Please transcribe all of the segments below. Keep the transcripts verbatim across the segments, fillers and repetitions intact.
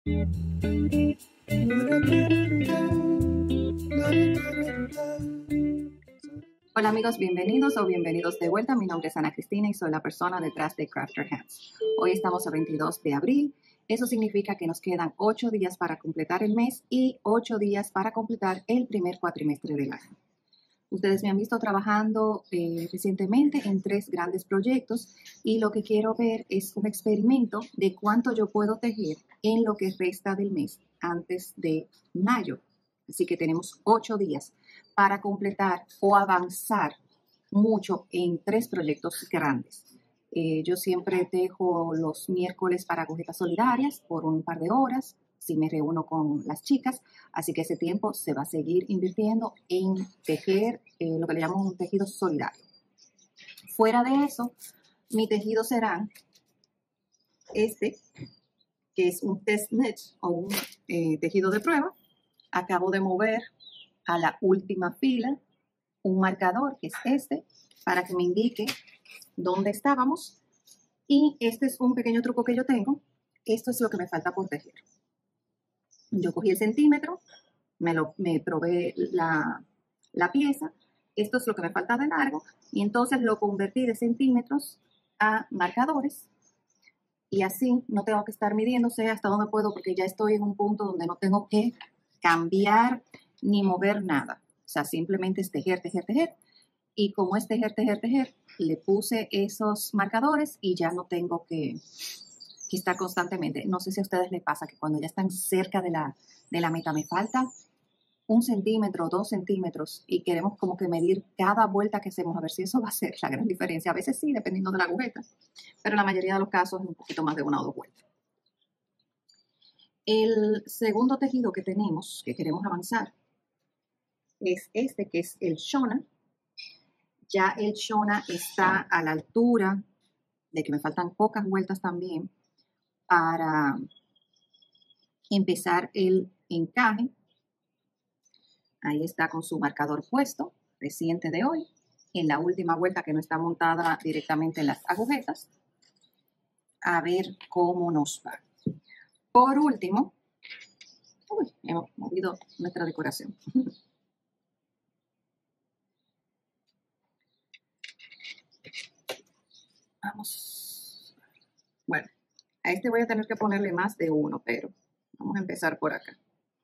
Hola amigos, bienvenidos o bienvenidos de vuelta. Mi nombre es Ana Cristina y soy la persona detrás de Crafter Hands. Hoy estamos a veintidós de abril. Eso significa que nos quedan ocho días para completar el mes y ocho días para completar el primer cuatrimestre del año. Ustedes me han visto trabajando eh, recientemente en tres grandes proyectos y lo que quiero ver es un experimento de cuánto yo puedo tejer en lo que resta del mes antes de mayo. Así que tenemos ocho días para completar o avanzar mucho en tres proyectos grandes. Eh, yo siempre tejo los miércoles para agujetas solidarias por un par de horas, si me reúno con las chicas, así que ese tiempo se va a seguir invirtiendo en tejer eh, lo que le llamamos un tejido solidario. Fuera de eso, mi tejido será este, que es un test knit o un eh, tejido de prueba. Acabo de mover a la última fila un marcador, que es este, para que me indique dónde estábamos. Y este es un pequeño truco que yo tengo. Esto es lo que me falta por tejer. Yo cogí el centímetro, me, lo, me probé la, la pieza, esto es lo que me falta de largo, y entonces lo convertí de centímetros a marcadores, y así no tengo que estar midiéndose hasta dónde puedo, porque ya estoy en un punto donde no tengo que cambiar ni mover nada. O sea, simplemente es tejer, tejer, tejer, y como es tejer, tejer, tejer, le puse esos marcadores y ya no tengo que... que está constantemente. No sé si a ustedes les pasa que cuando ya están cerca de la, de la meta, me falta un centímetro, dos centímetros, y queremos como que medir cada vuelta que hacemos, a ver si eso va a ser la gran diferencia. A veces sí, dependiendo de la agujeta, pero en la mayoría de los casos es un poquito más de una o dos vueltas. El segundo tejido que tenemos, que queremos avanzar, es este, que es el Shona. Ya el Shona está a la altura de que me faltan pocas vueltas también para empezar el encaje. Ahí está con su marcador puesto, reciente de hoy, en la última vuelta que no está montada directamente en las agujetas. A ver cómo nos va. Por último, uy, hemos movido nuestra decoración. Vamos. Bueno, a este voy a tener que ponerle más de uno, pero vamos a empezar por acá.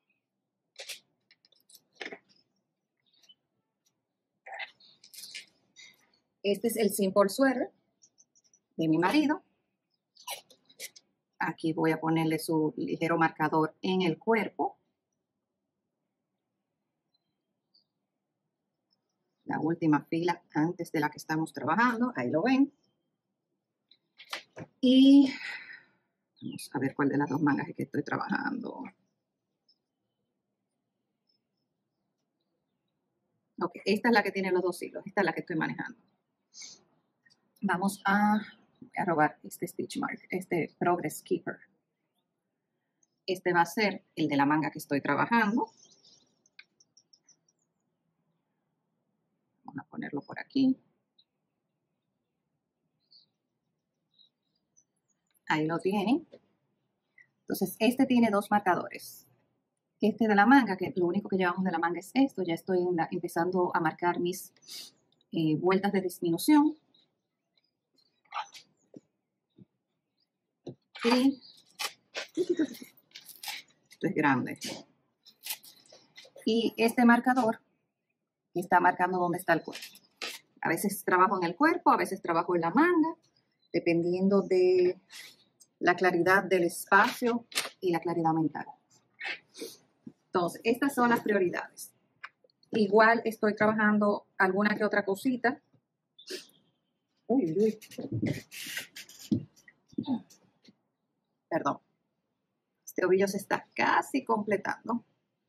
Este es el simple sweater de mi marido. Aquí voy a ponerle su ligero marcador en el cuerpo. La última fila antes de la que estamos trabajando, ahí lo ven. Y vamos a ver cuál de las dos mangas es que estoy trabajando. Ok, esta es la que tiene los dos hilos, esta es la que estoy manejando. Vamos a, voy a robar este Stitch Mark, este Progress Keeper. Este va a ser el de la manga que estoy trabajando. Vamos a ponerlo por aquí. Ahí lo tienen. Entonces, este tiene dos marcadores. Este de la manga, que lo único que llevamos de la manga es esto. Ya estoy en la, empezando a marcar mis eh, vueltas de disminución. Y esto es grande. Y este marcador está marcando dónde está el cuerpo. A veces trabajo en el cuerpo, a veces trabajo en la manga, dependiendo de la claridad del espacio y la claridad mental. Entonces, estas son las prioridades. Igual estoy trabajando alguna que otra cosita. Uy, uy. Perdón. Este ovillo se está casi completando.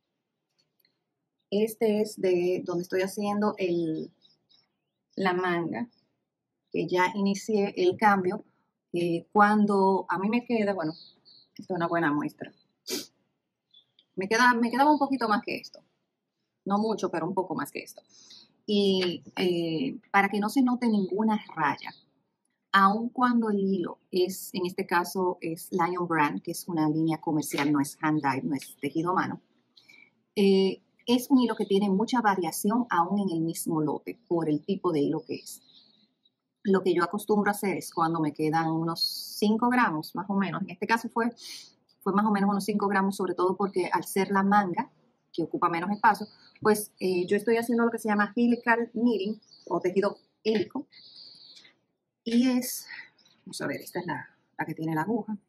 Este es de donde estoy haciendo el, la manga, que ya inicié el cambio. Eh, cuando a mí me queda, bueno, esta es una buena muestra. Me, queda, me quedaba un poquito más que esto. No mucho, pero un poco más que esto. Y eh, para que no se note ninguna raya, aun cuando el hilo es, en este caso es Lion Brand, que es una línea comercial, no es hand-dyed, no es tejido a mano, eh, es un hilo que tiene mucha variación aún en el mismo lote por el tipo de hilo que es. Lo que yo acostumbro a hacer es cuando me quedan unos cinco gramos, más o menos, en este caso fue, fue más o menos unos cinco gramos, sobre todo porque al ser la manga, que ocupa menos espacio, pues eh, yo estoy haciendo lo que se llama helical knitting o tejido hélico. Y es, vamos a ver, esta es la, la que tiene la aguja.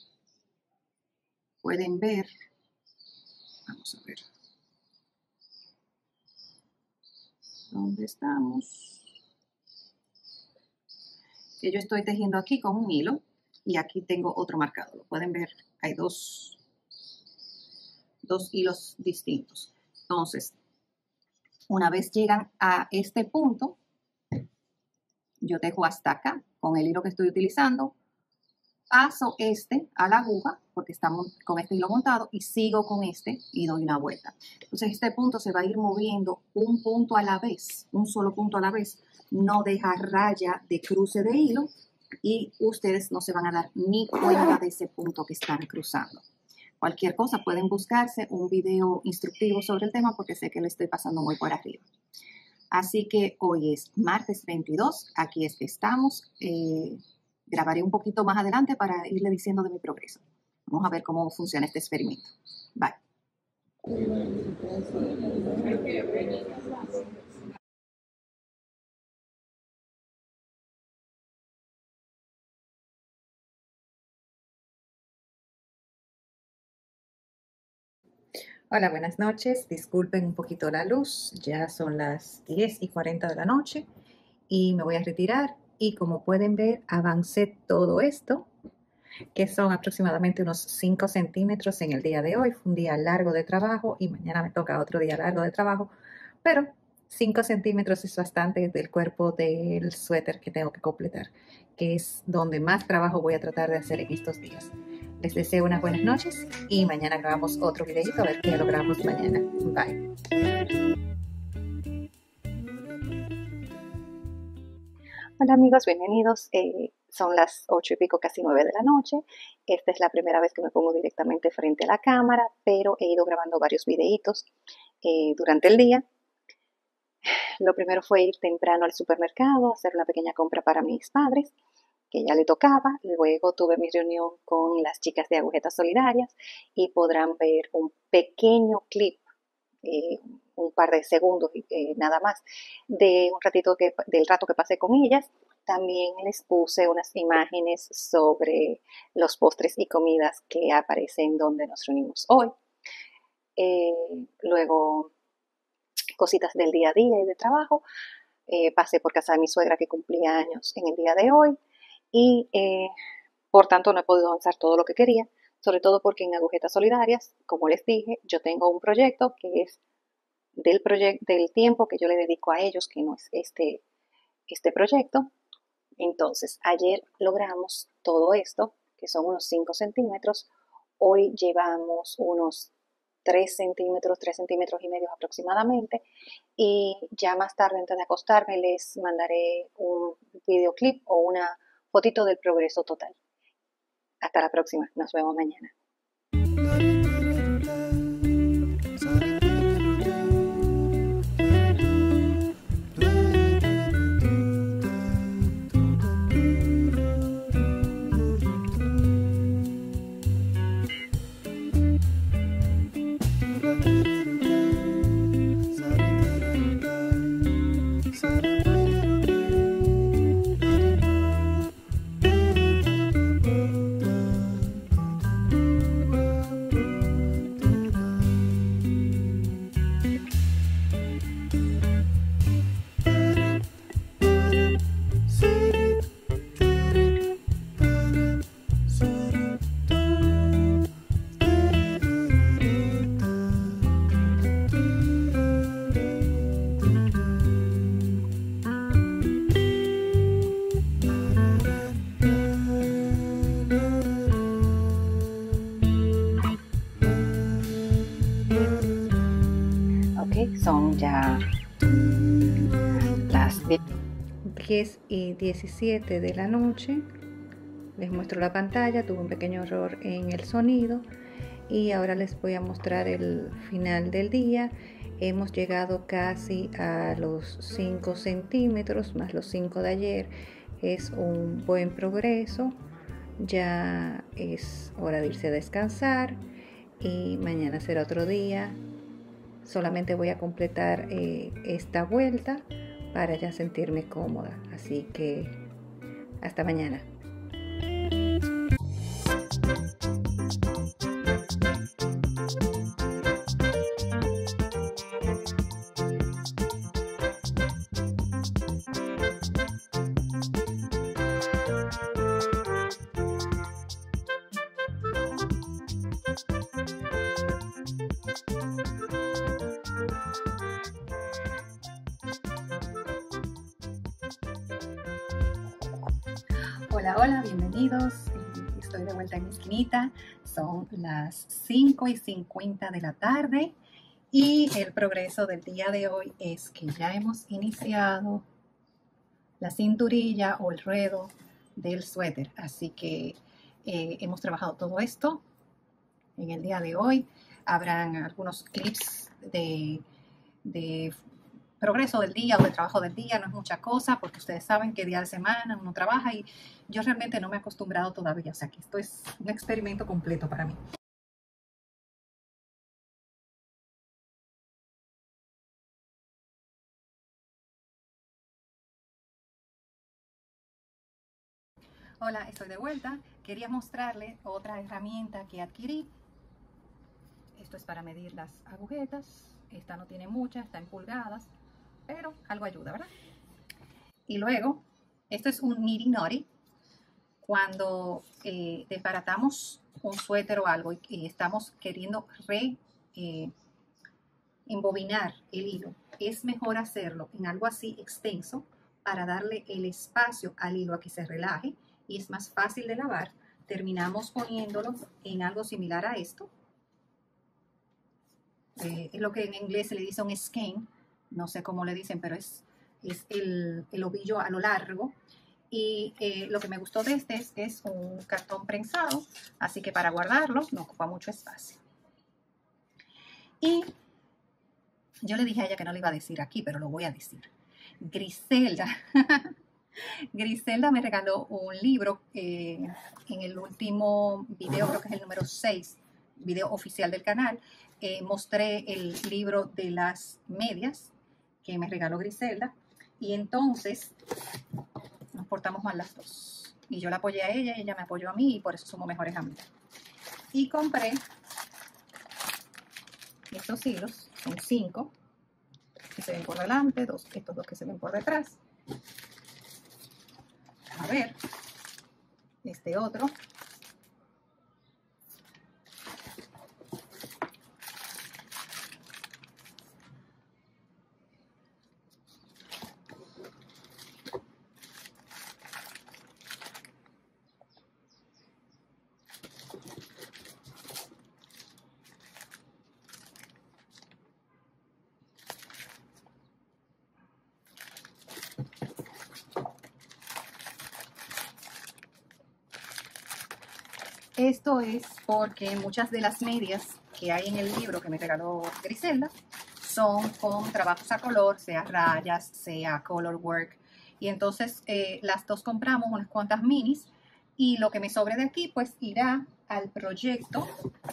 Pueden ver, vamos a ver, ¿dónde estamos? Que yo estoy tejiendo aquí con un hilo y aquí tengo otro marcado. Lo pueden ver, hay dos, dos hilos distintos. Entonces, una vez llegan a este punto, yo tejo hasta acá con el hilo que estoy utilizando, paso este a la aguja porque estamos con este hilo montado y sigo con este y doy una vuelta. Entonces este punto se va a ir moviendo un punto a la vez, un solo punto a la vez, no deja raya de cruce de hilo y ustedes no se van a dar ni cuenta de ese punto que están cruzando. Cualquier cosa pueden buscarse un video instructivo sobre el tema porque sé que lo estoy pasando muy por arriba. Así que hoy es martes veintidós, aquí es que estamos. Eh, grabaré un poquito más adelante para irle diciendo de mi progreso. Vamos a ver cómo funciona este experimento. Bye. Hola, buenas noches. Disculpen un poquito la luz. Ya son las diez y cuarenta de la noche y me voy a retirar. Y como pueden ver, avancé todo esto, que son aproximadamente unos cinco centímetros en el día de hoy. Fue un día largo de trabajo y mañana me toca otro día largo de trabajo, pero cinco centímetros es bastante del cuerpo del suéter que tengo que completar, que es donde más trabajo voy a tratar de hacer en estos días. Les deseo unas buenas noches y mañana grabamos otro videito a ver qué logramos mañana. Bye. Hola amigos, bienvenidos. Eh, son las ocho y pico, casi nueve de la noche. Esta es la primera vez que me pongo directamente frente a la cámara, pero he ido grabando varios videitos eh, durante el día. Lo primero fue ir temprano al supermercado, hacer una pequeña compra para mis padres, que ya le tocaba. Luego tuve mi reunión con las chicas de Agujetas Solidarias y podrán ver un pequeño clip, eh, un par de segundos eh, nada más, de un ratito que, del rato que pasé con ellas. También les puse unas imágenes sobre los postres y comidas que aparecen donde nos reunimos hoy. Eh, luego, cositas del día a día y de trabajo. Eh, pasé por casa de mi suegra que cumplía años en el día de hoy y eh, por tanto no he podido avanzar todo lo que quería, sobre todo porque en Agujetas Solidarias, como les dije, yo tengo un proyecto que es del, proyecto, del tiempo que yo le dedico a ellos, que no es este, este proyecto. Entonces, ayer logramos todo esto, que son unos cinco centímetros. Hoy llevamos unos tres centímetros, tres centímetros y medio aproximadamente. Y ya más tarde, antes de acostarme, les mandaré un videoclip o una fotito del progreso total. Hasta la próxima. Nos vemos mañana. Son ya las Aquí es diecisiete de la noche. Les muestro la pantalla. Tuve un pequeño error en el sonido. Y ahora les voy a mostrar el final del día. Hemos llegado casi a los cinco centímetros, más los cinco de ayer. Es un buen progreso. Ya es hora de irse a descansar. Y mañana será otro día. Solamente voy a completar eh, esta vuelta para ya sentirme cómoda. Así que hasta mañana. Hola, hola, bienvenidos. Estoy de vuelta en mi esquinita. Son las cinco y cincuenta de la tarde y el progreso del día de hoy es que ya hemos iniciado la cinturilla o el ruedo del suéter. Así que eh, hemos trabajado todo esto en el día de hoy. Habrán algunos clips de, de progreso del día o de trabajo del día. No es mucha cosa porque ustedes saben que día de semana uno trabaja y yo realmente no me he acostumbrado todavía. O sea que esto es un experimento completo para mí. Hola, estoy de vuelta. Quería mostrarles otra herramienta que adquirí. Esto es para medir las agujetas. Esta no tiene mucha, está en pulgadas, pero algo ayuda, ¿verdad? Y luego, esto es un nitty nutty. Cuando eh, desbaratamos un suéter o algo y, y estamos queriendo re eh, embobinar el hilo, es mejor hacerlo en algo así extenso para darle el espacio al hilo a que se relaje y es más fácil de lavar. Terminamos poniéndolo en algo similar a esto. Eh, es lo que en inglés se le dice un skein, no sé cómo le dicen, pero es, es el, el ovillo a lo largo. Y eh, lo que me gustó de este es que es un cartón prensado, así que para guardarlo no ocupa mucho espacio. Y yo le dije a ella que no le iba a decir aquí, pero lo voy a decir. Griselda, Griselda me regaló un libro eh, en el último video, creo que es el número seis, video oficial del canal. Eh, mostré el libro de las medias que me regaló Griselda y entonces nos portamos mal las dos y yo la apoyé a ella y ella me apoyó a mí y por eso somos mejores amigas. Y compré estos hilos, son cinco que se ven por delante, dos, estos dos que se ven por detrás. A ver, este otro. Esto es porque muchas de las medias que hay en el libro que me regaló Griselda son con trabajos a color, sea rayas, sea color work. Y entonces eh, las dos compramos unas cuantas minis y lo que me sobre de aquí pues irá al proyecto,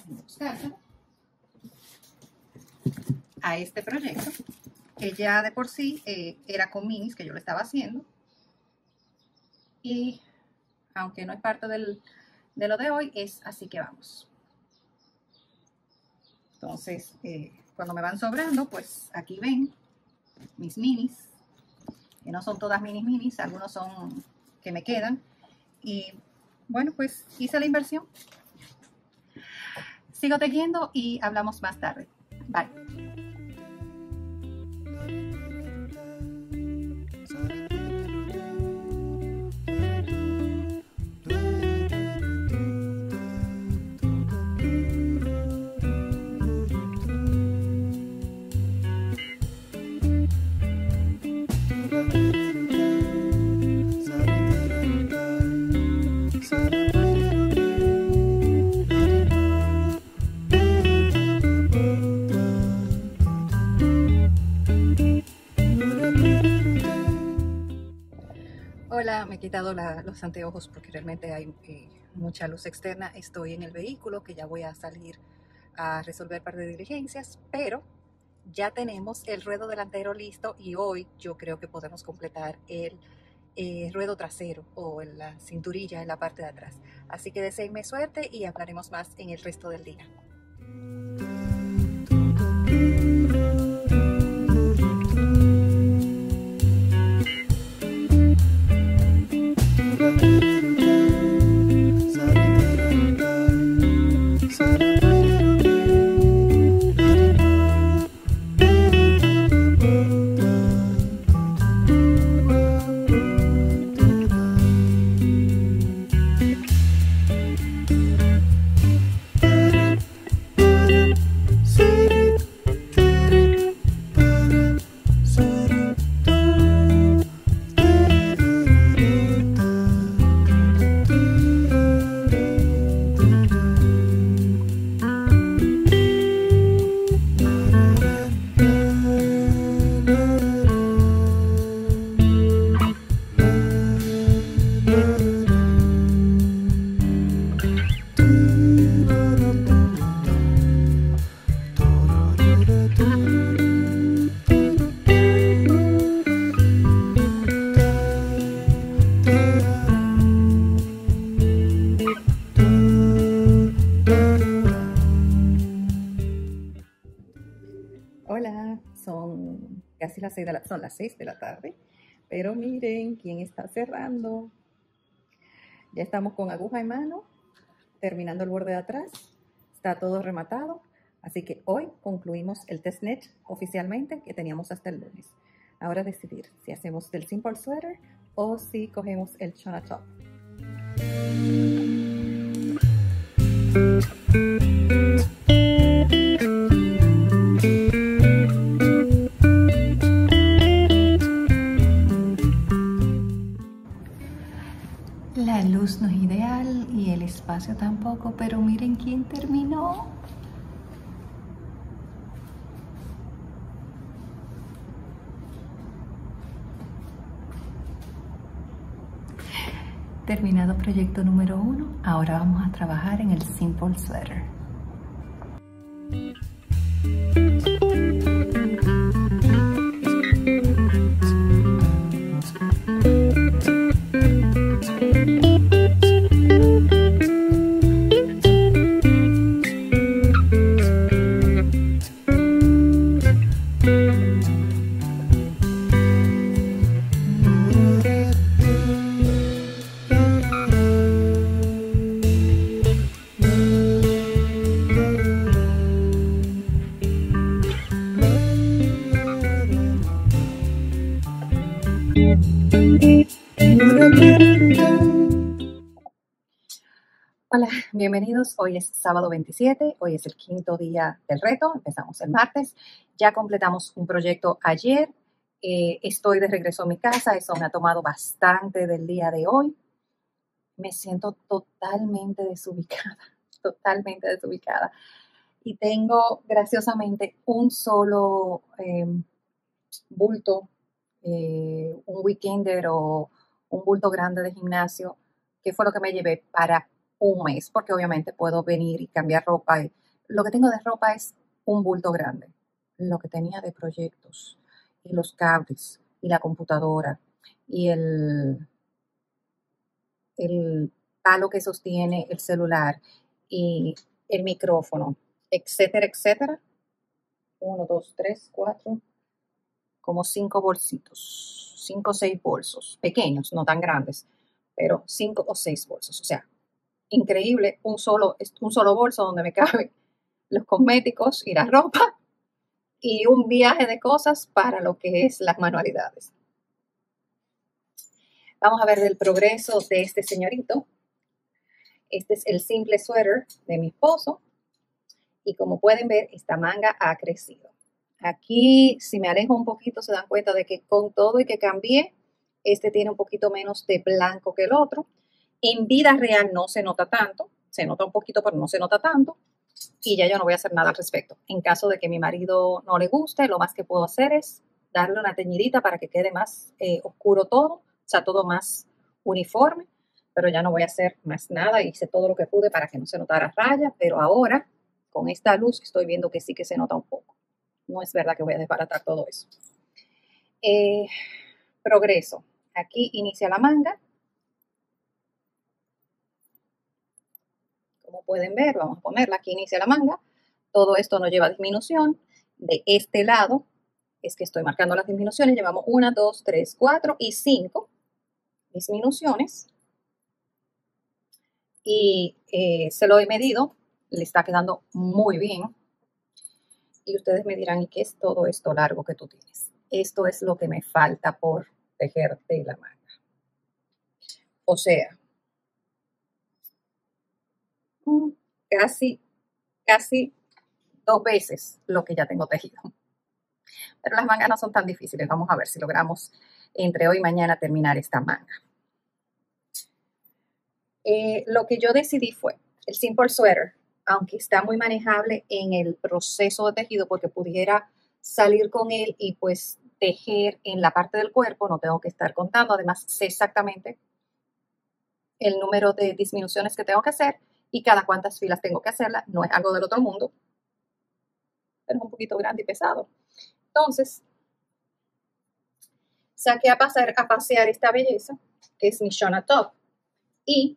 a este proyecto, que ya de por sí eh, era con minis que yo lo estaba haciendo. Y aunque no es parte del... de lo de hoy, es así que vamos. Entonces, eh, cuando me van sobrando, pues aquí ven mis minis, que no son todas minis minis, algunos son que me quedan. Y bueno, pues hice la inversión. Sigo tejiendo y hablamos más tarde. Bye. Ya me he quitado la, los anteojos porque realmente hay eh, mucha luz externa. Estoy en el vehículo que ya voy a salir a resolver un par de diligencias, pero ya tenemos el ruedo delantero listo y hoy yo creo que podemos completar el eh, ruedo trasero o en la cinturilla en la parte de atrás. Así que deseenme suerte y hablaremos más en el resto del día. Hola, son casi las seis de la, son las seis de la tarde, pero miren quién está cerrando. Ya estamos con aguja en mano, terminando el borde de atrás, está todo rematado, así que hoy concluimos el testnet oficialmente que teníamos hasta el lunes. Ahora decidir si hacemos el simple sweater o si cogemos el Shona top. La luz no es ideal y el espacio tampoco, pero miren quién terminó. Terminado proyecto número uno, ahora vamos a trabajar en el simple sweater. Hola, bienvenidos. Hoy es sábado veintisiete, hoy es el quinto día del reto, empezamos el martes. Ya completamos un proyecto ayer, eh, estoy de regreso a mi casa, eso me ha tomado bastante del día de hoy. Me siento totalmente desubicada, totalmente desubicada. Y tengo graciosamente un solo eh, bulto, eh, un weekender o un bulto grande de gimnasio, que fue lo que me llevé para un mes, porque obviamente puedo venir y cambiar ropa. Y lo que tengo de ropa es un bulto grande. Lo que tenía de proyectos y los cables y la computadora y el, el palo que sostiene el celular y el micrófono, etcétera, etcétera. Uno, dos, tres, cuatro, como cinco bolsitos, cinco o seis bolsos, pequeños, no tan grandes, pero cinco o seis bolsos. O sea, increíble, un solo, un solo bolso donde me caben los cosméticos y la ropa y un viaje de cosas para lo que es las manualidades. Vamos a ver el progreso de este señorito. Este es el simple sweater de mi esposo y como pueden ver, esta manga ha crecido. Aquí, si me alejo un poquito, se dan cuenta de que con todo y que cambié, este tiene un poquito menos de blanco que el otro. En vida real no se nota tanto, se nota un poquito, pero no se nota tanto. Y ya yo no voy a hacer nada al respecto. En caso de que mi marido no le guste, lo más que puedo hacer es darle una teñidita para que quede más eh, oscuro todo, o sea, todo más uniforme, pero ya no voy a hacer más nada. Hice todo lo que pude para que no se notara raya, pero ahora con esta luz estoy viendo que sí que se nota un poco. No es verdad que voy a desbaratar todo eso. Eh, progreso. Aquí inicia la manga. Como pueden ver, vamos a ponerla aquí, inicia la manga. Todo esto nos lleva a disminución. De este lado es que estoy marcando las disminuciones. Llevamos una, dos, tres, cuatro y cinco disminuciones. Y eh, se lo he medido. Le está quedando muy bien. Y ustedes me dirán, ¿y qué es todo esto largo que tú tienes? Esto es lo que me falta por tejerte la manga. O sea, casi, casi dos veces lo que ya tengo tejido. Pero las mangas no son tan difíciles. Vamos a ver si logramos entre hoy y mañana terminar esta manga. Eh, lo que yo decidí fue el Simple Sweater, aunque está muy manejable en el proceso de tejido porque pudiera salir con él y pues tejer en la parte del cuerpo, no tengo que estar contando, además sé exactamente el número de disminuciones que tengo que hacer y cada cuántas filas tengo que hacerla, no es algo del otro mundo, pero es un poquito grande y pesado. Entonces, saqué a, pasar, a pasear esta belleza, que es mi Shona Top, y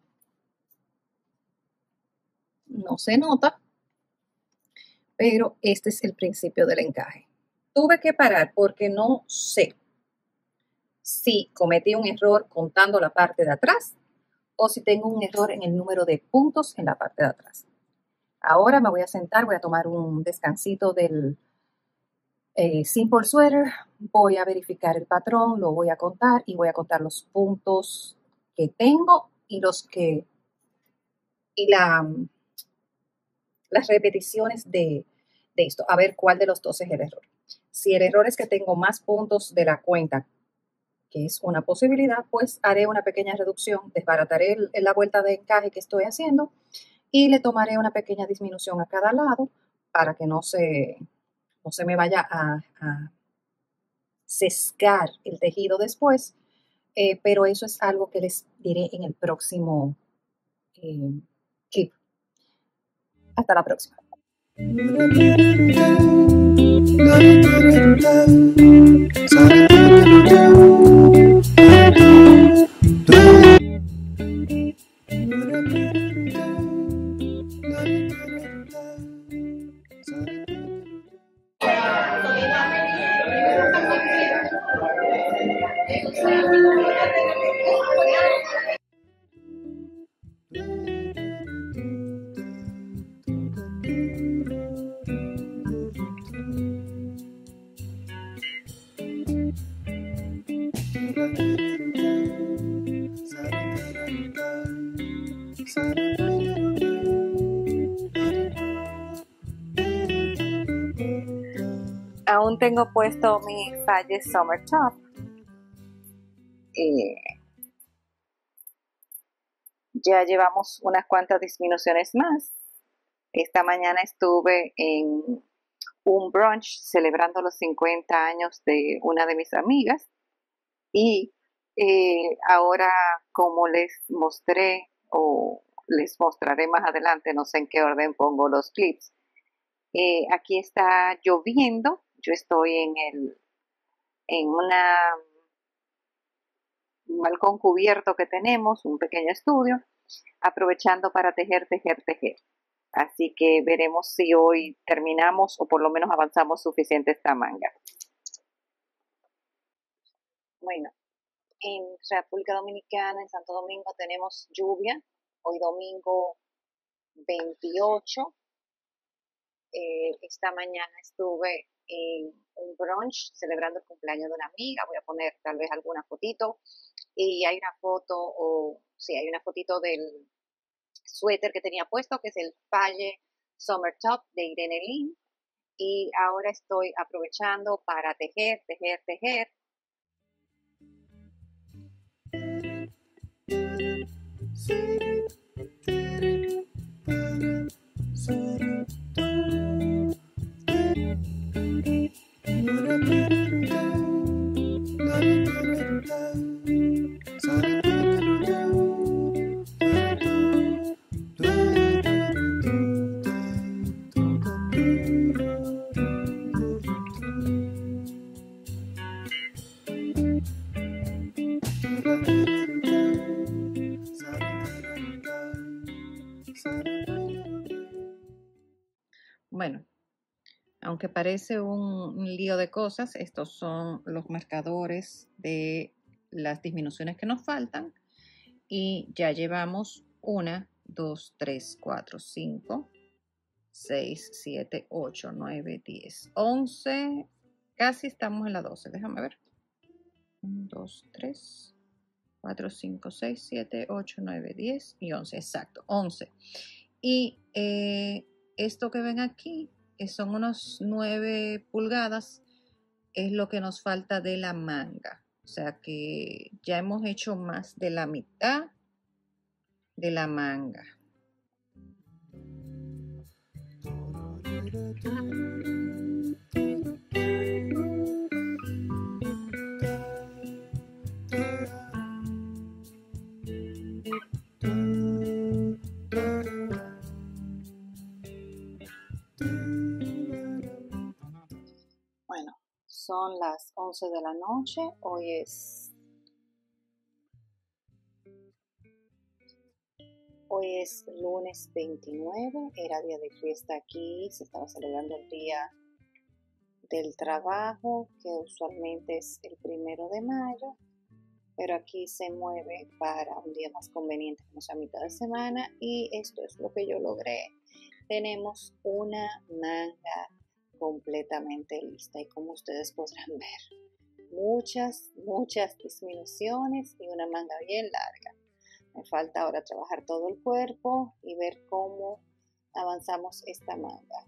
no se nota, pero este es el principio del encaje. Tuve que parar porque no sé si cometí un error contando la parte de atrás o si tengo un error en el número de puntos en la parte de atrás. Ahora me voy a sentar, voy a tomar un descansito del eh, Simple Sweater, voy a verificar el patrón, lo voy a contar y voy a contar los puntos que tengo y los que y la, las repeticiones de, de esto, a ver cuál de los dos es el error. Si el error es que tengo más puntos de la cuenta, que es una posibilidad, pues haré una pequeña reducción, desbarataré el, la vuelta de encaje que estoy haciendo y le tomaré una pequeña disminución a cada lado para que no se, no se me vaya a, a sesgar el tejido después, eh, pero eso es algo que les diré en el próximo eh, clip. Hasta la próxima. Aún tengo puesto mi Faye Summer Top. Eh, ya llevamos unas cuantas disminuciones más. Esta mañana estuve en un brunch celebrando los cincuenta años de una de mis amigas y eh, ahora, como les mostré o les mostraré más adelante, no sé en qué orden pongo los clips, eh, aquí está lloviendo. Yo estoy en el en una, un balcón cubierto que tenemos, un pequeño estudio, aprovechando para tejer, tejer, tejer. Así que veremos si hoy terminamos o por lo menos avanzamos suficiente esta manga. Bueno, en República Dominicana, en Santo Domingo, tenemos lluvia. Hoy domingo veintiocho. Eh, esta mañana estuve en un brunch celebrando el cumpleaños de una amiga. Voy a poner tal vez alguna fotito. Y hay una foto, o sí, hay una fotito del suéter que tenía puesto, que es el Faye Summer Top de Irene Lin. Y ahora estoy aprovechando para tejer, tejer, tejer. Bueno, aunque parece un, un lío de cosas, estos son los marcadores de las disminuciones que nos faltan y ya llevamos una, dos, tres, cuatro, cinco, seis, siete, ocho, nueve, diez, once, casi estamos en la doce, déjame ver. uno, dos, tres, cuatro, cinco, seis, siete, ocho, nueve, diez y once, exacto, once. Y eh, esto que ven aquí, que son unos nueve pulgadas, es lo que nos falta de la manga. O sea que ya hemos hecho más de la mitad de la manga. Bueno, son las once de la noche. Hoy es Hoy es lunes veintinueve, era día de fiesta aquí, se estaba celebrando el día del trabajo, que usualmente es el primero de mayo, pero aquí se mueve para un día más conveniente, como sea mitad de semana, y esto es lo que yo logré. Tenemos una manga completamente lista y como ustedes podrán ver, muchas, muchas disminuciones y una manga bien larga. Me falta ahora trabajar todo el cuerpo y ver cómo avanzamos esta manga.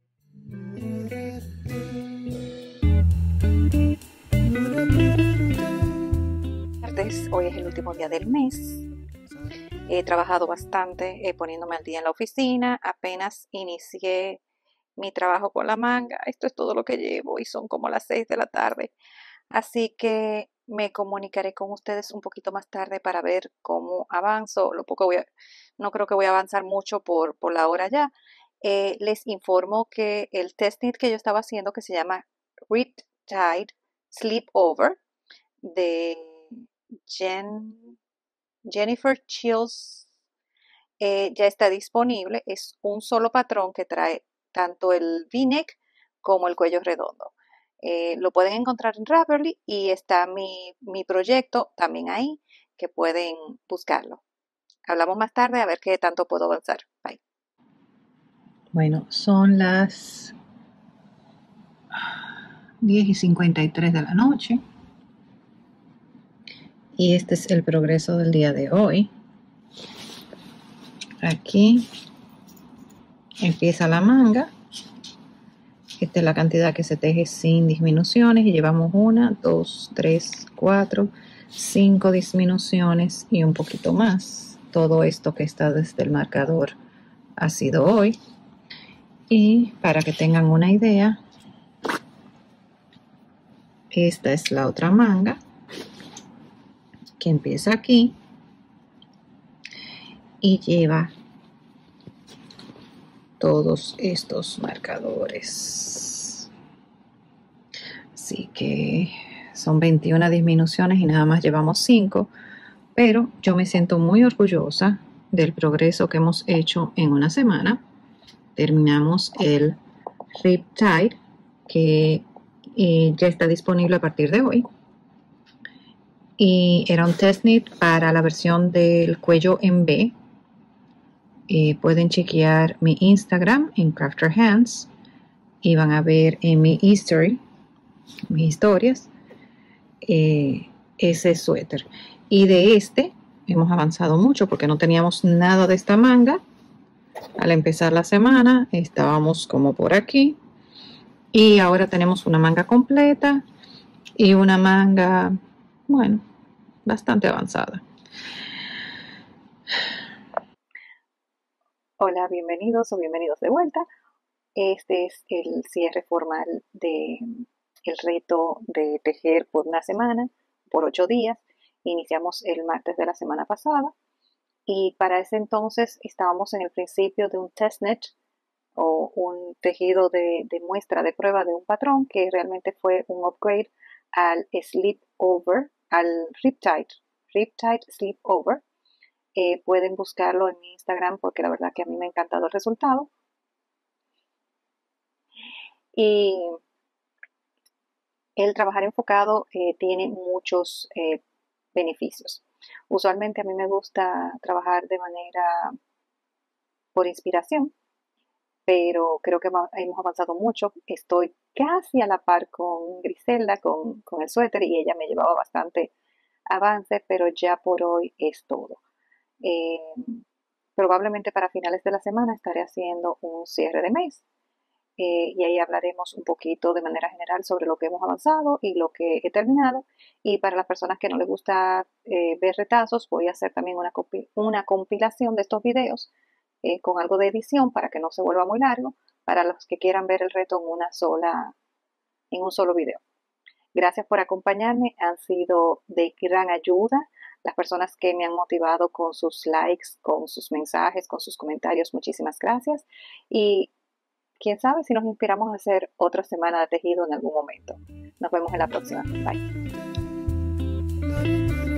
Hoy es el último día del mes. He trabajado bastante eh, poniéndome al día en la oficina. Apenas inicié mi trabajo con la manga. Esto es todo lo que llevo y son como las seis de la tarde. Así que me comunicaré con ustedes un poquito más tarde para ver cómo avanzo. Lo poco voy a, no creo que voy a avanzar mucho por, por la hora ya. Eh, les informo que el test knit que yo estaba haciendo, que se llama Riptide Sleepover, de Jen, Jennifer Chills, eh, ya está disponible. Es un solo patrón que trae tanto el V-neck como el cuello redondo. Eh, lo pueden encontrar en Ravelry y está mi, mi proyecto también ahí, que pueden buscarlo. Hablamos más tarde a ver qué tanto puedo avanzar. Bye. Bueno, son las diez y cincuenta y tres de la noche y este es el progreso del día de hoy. Aquí empieza la manga. Esta es la cantidad que se teje sin disminuciones y llevamos una, dos, tres, cuatro, cinco disminuciones y un poquito más. Todo esto que está desde el marcador ha sido hoy. Y para que tengan una idea, esta es la otra manga que empieza aquí y lleva todos estos marcadores. Así que son veintiuna disminuciones y nada más llevamos cinco, pero yo me siento muy orgullosa del progreso que hemos hecho en una semana. Terminamos el Riptide, que eh, ya está disponible a partir de hoy. Y era un test knit para la versión del cuello en V. Eh, pueden chequear mi Instagram en Crafter Hands y van a ver en mi history, mis historias, eh, ese suéter. Y de este hemos avanzado mucho porque no teníamos nada de esta manga. Al empezar la semana estábamos como por aquí y ahora tenemos una manga completa y una manga, bueno, bastante avanzada. Hola, bienvenidos o bienvenidos de vuelta. Este es el cierre formal de el reto de tejer por una semana, por ocho días. Iniciamos el martes de la semana pasada y para ese entonces estábamos en el principio de un test knit o un tejido de, de muestra de prueba de un patrón que realmente fue un upgrade al Sleep Over, al Riptide, Riptide Sleep Over. Eh, pueden buscarlo en mi Instagram porque la verdad que a mí me ha encantado el resultado. Y el trabajar enfocado eh, tiene muchos eh, beneficios. Usualmente a mí me gusta trabajar de manera por inspiración, pero creo que hemos avanzado mucho. Estoy casi a la par con Griselda, con, con el suéter, y ella me llevaba bastante avance, pero ya por hoy es todo. Eh, probablemente para finales de la semana estaré haciendo un cierre de mes. Eh, y ahí hablaremos un poquito de manera general sobre lo que hemos avanzado y lo que he terminado. Y para las personas que no les gusta eh, ver retazos, voy a hacer también una, compi una compilación de estos videos eh, con algo de edición para que no se vuelva muy largo, para los que quieran ver el reto en una sola, en un solo video. Gracias por acompañarme, han sido de gran ayuda. Las personas que me han motivado con sus likes, con sus mensajes, con sus comentarios, muchísimas gracias. Y quién sabe si nos inspiramos a hacer otra semana de tejido en algún momento. Nos vemos en la próxima. Bye.